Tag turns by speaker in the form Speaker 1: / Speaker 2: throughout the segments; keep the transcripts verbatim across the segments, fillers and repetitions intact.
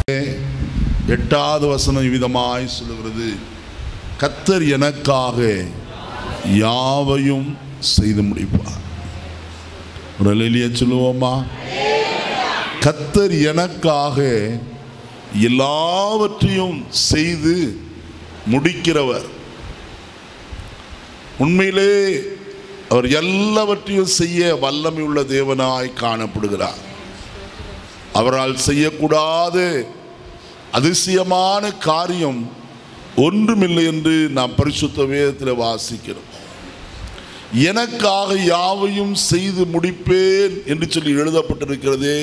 Speaker 1: எட்டாவது வசனம் விதமாய் சொல்லுகிறது, கர்த்தர் எனக்காக யாவையும் செய்து முடிப்பார். ஒரு அல்லேலூயா சொல்லுவோமா? கர்த்தர் எனக்காக எல்லாவற்றையும் செய்து முடிக்கிறவர். உண்மையிலே அவர் எல்லாவற்றையும் செய்ய வல்லமை உள்ள தேவனாய் காணப்படுகிறார். அவரால் செய்யக்கூடாத அதிசயமான காரியம் ஒன்றுமில்லை என்று நாம் பரிசுத்த வேதத்தில் வாசிக்கிறோம். எனக்காக யாவையும் செய்து முடிப்பேன் என்று சொல்லி எழுதப்பட்டிருக்கிறதே,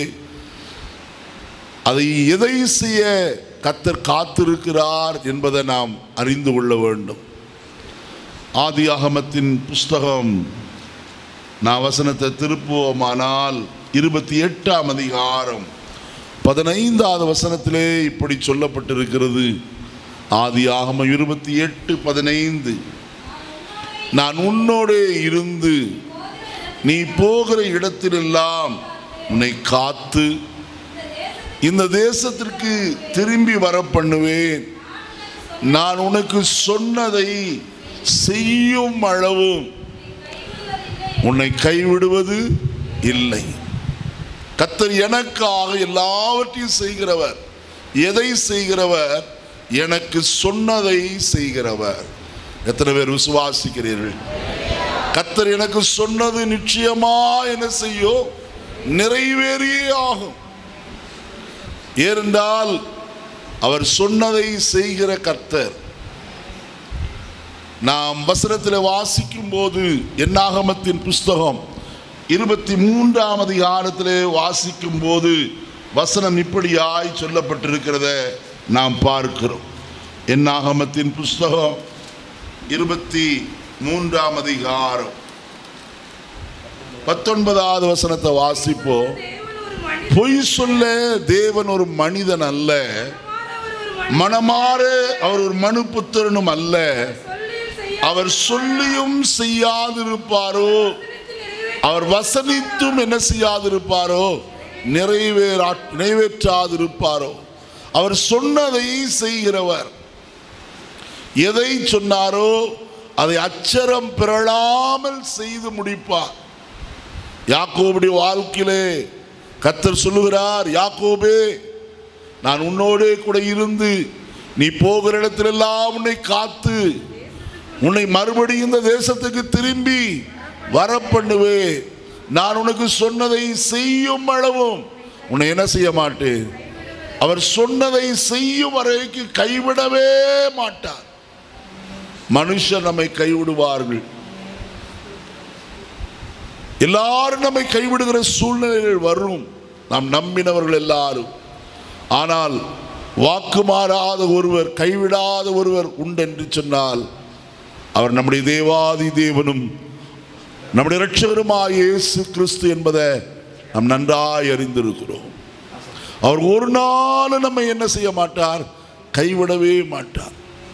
Speaker 1: அதை எதை செய்ய கர்த்தர் காத்திருக்கிறார் என்பதை நாம் அறிந்து கொள்ள வேண்டும். ஆதியாகமத்தின் புஸ்தகம் நான் வசனத்தை திருப்புவோமானால் இருபத்தி எட்டாம் அதிகாரம் பதினைந்தாவது வசனத்திலே இப்படி சொல்லப்பட்டிருக்கிறது. ஆதியாகமம் இருபத்தி எட்டு பதினைந்து, நான் உன்னோடே இருந்து நீ போகிற இடத்திலெல்லாம் உன்னை காத்து இந்த தேசத்திற்கு திரும்பி வர பண்ணுவேன். நான் உனக்கு சொன்னதை செய்யும் அளவு உன்னை கைவிடுவது இல்லை. கர்த்தர் எனக்காக எல்லாவற்றையும் செய்கிறவர். எதை செய்கிறவர்? எனக்கு சொன்னதை செய்கிறவர். எத்தனை பேர் விசுவாசிக்கிறீர்கள்? கர்த்தர் எனக்கு சொன்னது நிச்சயமா என்ன செய்யும்? நிறைவேறியே ஆகும். ஏனென்றால் அவர் சொன்னதை செய்கிற கர்த்தர். நாம் வசனத்தில் வாசிக்கும் போது என்னாகமத்தின் புஸ்தகம் இருபத்தி மூன்றாம் அதிகாரத்திலே வாசிக்கும் போது வசனம் இப்படியாய் சொல்லப்பட்டிருக்கிறத நாம் பார்க்கிறோம். என்னாகமத்தின் புஸ்தகம் இருபத்தி மூன்றாம் அதிகாரம் பத்தொன்பதாவது வசனத்தை வாசிப்போம். பொய் சொல்ல தேவன் ஒரு மனிதன் அல்ல, மனமாற அவர் ஒரு மனு புத்திரனும் அல்ல. அவர் சொல்லியும் செய்யாதிருப்பாரோ, அவர் வசனித்தும் என்ன செய்யாதிருப்பாரோ, நிறைவேறா நிறைவேற்றாதிருப்பாரோ. அவர் சொன்னதை செய்கிறவர். எதை சொன்னாரோ அதை அச்சரம் பிறழாமல் செய்து முடிப்பார். யாக்கோபுடைய வாழ்க்கையிலே கர்த்தர் சொல்லுகிறார், யாக்கோபே, நான் உன்னோடே கூட இருந்து நீ போகிற இடத்திலெல்லாம் உன்னை காத்து உன்னை மறுபடியும் இந்த தேசத்துக்கு திரும்பி வர பண்ணுவே. நான் உனக்கு சொன்னதை செய்யும் அளவும் உன்னை என்ன செய்ய மாட்டேன். அவர் சொன்னதை செய்யும் வரைக்கும் கைவிடவே மாட்டார். மனுஷர் நம்மை கைவிடுவார்கள், எல்லாரும் நம்மை கைவிடுகிற சூழ்நிலைகள் வரும், நாம் நம்பினவர்கள் எல்லாரும். ஆனால் வாக்கு மாறாத ஒருவர், கைவிடாத ஒருவர் உண்டு என்று சொன்னால் அவர் நம்முடைய தேவாதி தேவனும் நம்முடைய இரட்சகருமாய் இயேசு கிறிஸ்து என்பதை நாம் நன்றாய் அறிந்திருக்கிறோம். அவர் ஒரு நாள் நம்மை என்ன செய்ய மாட்டார், கைவிடவே மாட்டார்.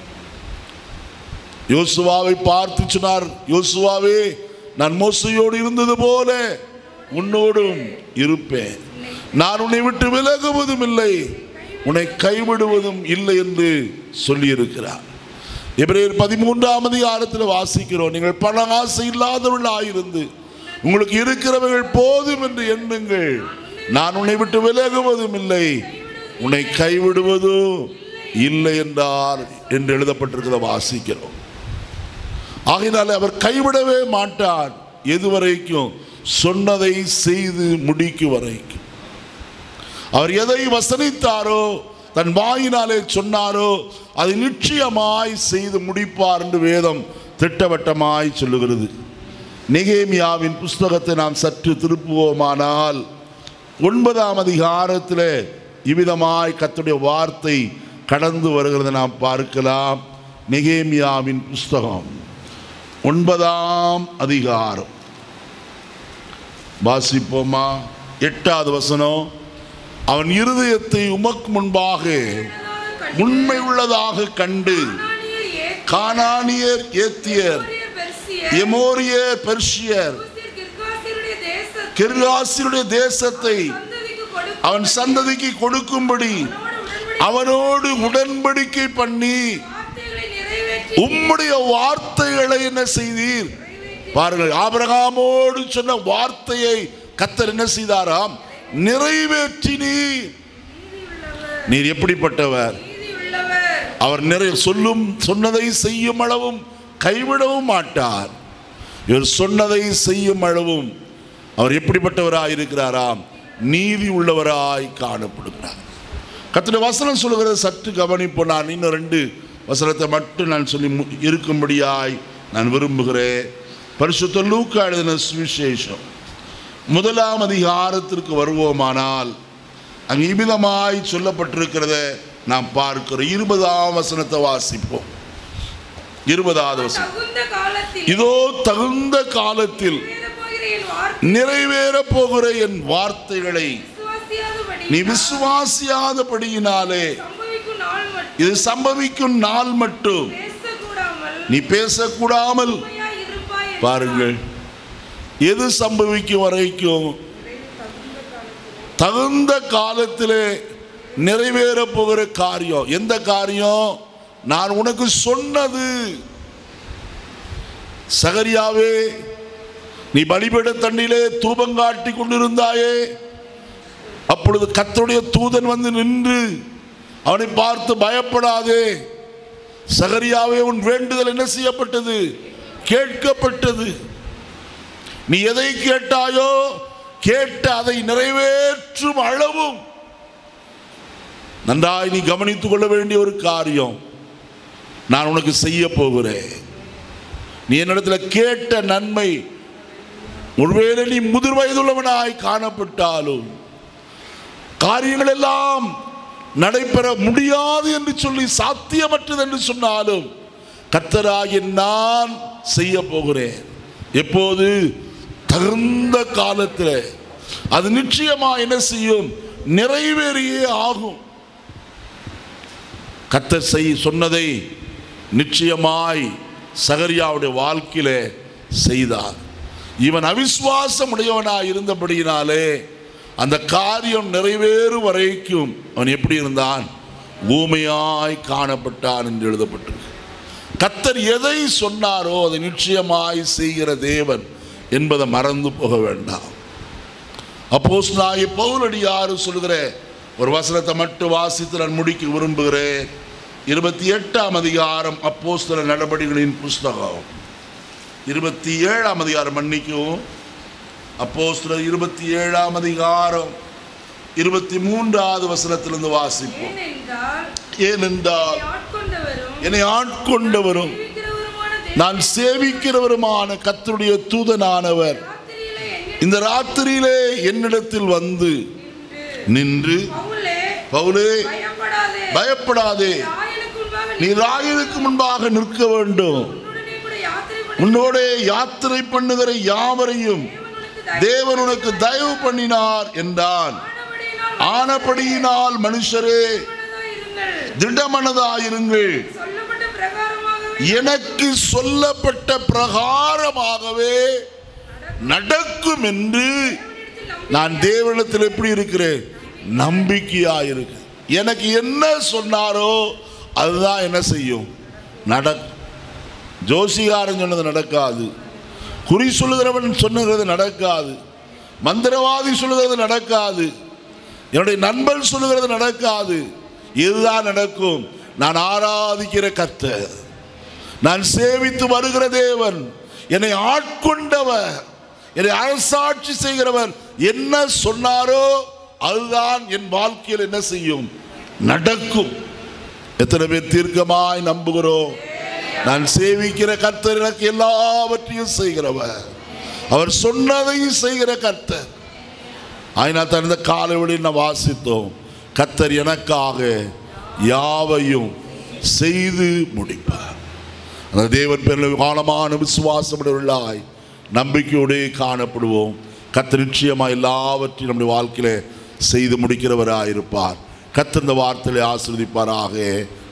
Speaker 1: யோசுவாவை பார்த்து சொன்னார், யோசுவாவே, நான் மோசையோடு இருந்தது போல உன்னோடும் இருப்பேன். நான் உன்னை விட்டு விலகுவதும் இல்லை, உன்னை கைவிடுவதும் இல்லை என்று சொல்லியிருக்கிறார். எபிரேயர் பதிமூன்றாம் அதிகாரத்தில் வாசிக்கிறோம், நீங்கள் பண ஆசை இல்லாதவர்களாயிருந்து உங்களுக்கு இருக்கிறவர்கள் போதும் என்று எண்ணுங்கள். நான் உன்னை விட்டு விலகுவதும் இல்லை, உன்னை கைவிடுவதும் இல்லை என்றார் என்று எழுதப்பட்டிருக்கிறத வாசிக்கிறோம். ஆகையினாலே அவர் கைவிடவே மாட்டார். எதுவரைக்கும்? சொன்னதை செய்து முடிக்கும் வரைக்கும். அவர் எதை வசனித்தாரோ, தன் வாயினாலே சொன்னாரோ, அதை நிச்சயமாய் செய்து முடிப்பார் என்று வேதம் திட்டவட்டமாய் சொல்லுகிறது. நெகேமியாவின் புஸ்தகத்தை நாம் சற்று திருப்புவோமானால் ஒன்பதாம் அதிகாரத்தில் இவ்விதமாய் கர்த்தருடைய வார்த்தை கடந்து வருகிறதை நாம் பார்க்கலாம். நெகேமியாவின் புஸ்தகம் ஒன்பதாம் அதிகாரம் வாசிப்போமா? எட்டாவது வசனம், அவன் இருதயத்தை உமக்கு முன்பாக உண்மை உள்ளதாக கண்டு கானானியர், ஏத்தியர், எமோரியர், பெர்சியர், கிர்காசியருடைய தேசத்தை அவன் சந்ததிக்கு கொடுக்கும்படி அவனோடு உடன்படிக்கை பண்ணி உம்முடைய வார்த்தைகளை என்ன செய்தீர் பாருங்கள். ஆபிரகாமோடு சொன்ன வார்த்தையை கர்த்தர் என்ன செய்தாராம்? நிறைவேற்றினீர். நீர் எப்படிப்பட்டவர்? அவர் நிறை சொல்லும் சொன்னதை செய்யும் அளவும் கைவிடவும் மாட்டார். இவர் சொன்னதை செய்யும் அளவும் அவர் எப்படிப்பட்டவராய் இருக்கிறாராம்? நீதி உள்ளவராய் காணப்படுகிறார். கர்த்தருடைய வசனம் சொல்லுகிறது, சற்று கவனிப்போம். நான் இன்னும் ரெண்டு வசனத்தை மட்டும் நான் சொல்லி இருக்கும்படியாய் நான் விரும்புகிறேன். பரிசுத்த லூக்கா எழுதின சுவிசேஷம் முதலாம் அதிகாரத்திற்கு வருவோமானால் அங்கு இவ்விதமாய் சொல்லப்பட்டிருக்கிறத நாம் பார்க்கிறோம். இருபதாம் வசனத்தை வாசிப்போம். இருபதாவது வசனம், இதோ தகுந்த காலத்தில் நிறைவேற போகிற என் வார்த்தைகளை நீ விசுவாசியாதபடியினாலே இது சம்பவிக்கும் நாள் மட்டும் நீ பேசக்கூடாமல். பாருங்கள், எது சம்பவிக்கும் வரைக்கும்? தகுந்த காலத்திலே நிறைவேற போகிற காரியம். எந்த காரியம்? நான் உனக்கு சொன்னது. சகரியாவே, நீ பலிபீட தண்டிலே தூபங்காட்டி கொண்டிருந்தாயே, அப்பொழுது கர்த்தருடைய தூதன் வந்து நின்று அவனை பார்த்து, பயப்படாதே சகரியாவே, உன் வேண்டுதல் என்ன செய்யப்பட்டது? கேட்கப்பட்டது. நீ எதை கேட்டாயோ கேட்ட அதை நிறைவேற்றும் அளவும். நன்றாய் நீ கவனித்துக் கொள்ள வேண்டிய ஒரு காரியம் நான் உனக்கு செய்ய போகிறேன். நீ என்னிடத்தில் கேட்ட நன்மை, ஒருவேளை நீ முதிர் வயதுள்ளவனாய் காணப்பட்டாலும் காரியங்கள் எல்லாம் நடைபெற முடியாது என்று சொல்லி சாத்தியமற்றது என்று சொன்னாலும் கர்த்தராகிய நான் செய்ய போகிறேன். எப்போது? தகுந்த காலத்தில். அது நிச்சயமா என்ன செய்யும்? நிறைவேறியே ஆகும். கர்த்தர் செய் சொன்னதை நிச்சயமாய் சகரியாவுடைய வாழ்க்கையிலே செய்தார். இவன் அவிசுவாசம் உடையவனாய் இருந்தபடியினாலே அந்த காரியம் நிறைவேறும் வரைக்கும் அவன் எப்படி இருந்தான்? ஊமையாய் காணப்பட்டான் என்று எழுதப்பட்டிருக்கு. கர்த்தர் எதை சொன்னாரோ அதை நிச்சயமாய் செய்கிற தேவன் என்பதை மறந்து போக வேண்டாம். அப்போஸ்தலனாகிய பவுலடியார் சொல்லுகிற ஒரு வசனத்தை மட்டும் வாசித்து நான் முடிக்க விரும்புகிறேன். இருபத்தி எட்டாம் அதிகாரம் அப்போஸ்தல நடபடிகளின் புஸ்தகம், இருபத்தி ஏழாம் அதிகாரம், மன்னிக்கும் அப்போஸ்தலர் இருபத்தி ஏழாம் அதிகாரம் இருபத்தி மூன்றாவது வசனத்திலிருந்து வாசிப்போம். ஏனென்றால் என்னை ஆட்கொண்டவரும் நான் சேவிக்கிறவருமான கர்த்தருடைய தூதனானவர் இந்த ராத்திரியிலே என்னிடத்தில் வந்து நின்று, பவுலே பயப்படாதே, நீ ராயனுக்கு முன்பாக நிற்க வேண்டும், உன்னோட யாத்திரை பண்ணுகிற யாவரையும் தேவன் உனக்கு தயவு பண்ணினார் என்றான். ஆனபடியினால் மனுஷரே திடமனதாயிருங்கள், எனக்கு சொல்லப்பட்ட பிரகாரமாகவே நடக்கும் என்று நான் தேவனிடத்தில் எப்படி இருக்கிறேன்? நம்பிக்கையாயிருக்கு. எனக்கு என்ன சொன்னாரோ அதுதான் என்ன செய்யும்? நடக்கும். ஜோசிகாரன் சொன்னது நடக்காது, குறி சொல்லுகிறவன் சொன்னது நடக்காது, மந்திரவாதி சொல்லுகிறது நடக்காது, என்னுடைய நண்பன் சொல்லுகிறது நடக்காது. இதுதான் நடக்கும். நான் ஆராதிக்கிற கர்த்தர், நான் சேவித்து வருகிற தேவன், என்னை ஆட்கொண்டவர், என்னை அரசாட்சி செய்கிறவர் என்ன சொன்னாரோ அதுதான் என் வாழ்க்கையில் என்ன செய்யும்? நடக்கும். எத்தனை பேர் தீர்க்கமாய் நம்புகிறோம்? நான் சேவிக்கிற கர்த்தர் எனக்கு எல்லாவற்றையும் செய்கிறவர், அவர் சொன்னதையும் செய்கிற கர்த்தர். ஆயினா தான் இந்த காலைவெளியில் நான் வாசித்தோம், கர்த்தர் எனக்காக யாவையும் செய்து முடிப்பார். அந்த தேவன் பேரில் ஆழமான விசுவாசமுடையவர்களாய் நம்பிக்கையோடு காணப்படுவோம். கர்த்தர் நிச்சயமாக எல்லாவற்றையும் நம்முடைய வாழ்க்கையில செய்து முடிக்கிறவராக இருப்பார். கர்த்தர் இந்த வார்த்தையை ஆசீர்வதிப்பாராக.